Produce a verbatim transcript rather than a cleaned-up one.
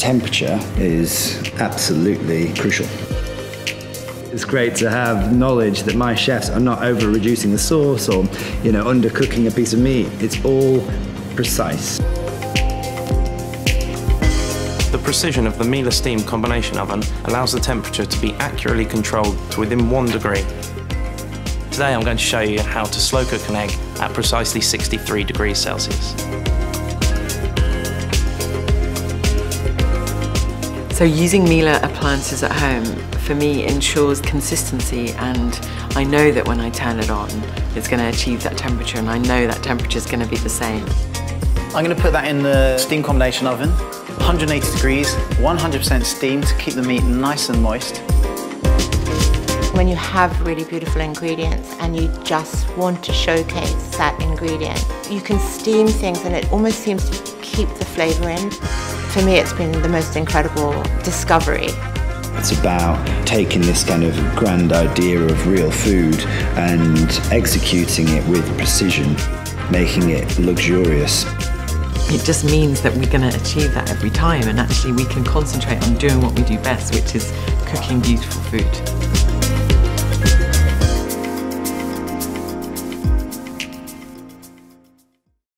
temperature is absolutely crucial. It's great to have knowledge that my chefs are not over reducing the sauce or, you know, undercooking a piece of meat. It's all precise. The precision of the Miele steam combination oven allows the temperature to be accurately controlled to within one degree. Today I'm going to show you how to slow cook an egg at precisely sixty-three degrees Celsius. So using Miele appliances at home, for me, ensures consistency, and I know that when I turn it on, it's going to achieve that temperature, and I know that temperature is going to be the same. I'm going to put that in the steam combination oven, one hundred eighty degrees, one hundred percent steam to keep the meat nice and moist. When you have really beautiful ingredients and you just want to showcase that ingredient, you can steam things and it almost seems to keep the flavour in. For me, it's been the most incredible discovery. It's about taking this kind of grand idea of real food and executing it with precision, making it luxurious. It just means that we're going to achieve that every time, and actually we can concentrate on doing what we do best, which is cooking beautiful food.